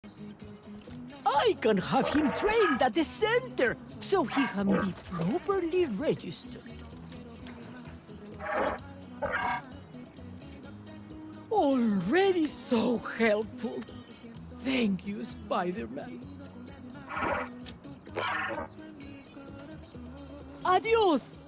I can have him trained at the center, so he can be properly registered. Already so helpful. Thank you, Spider-Man. Adios!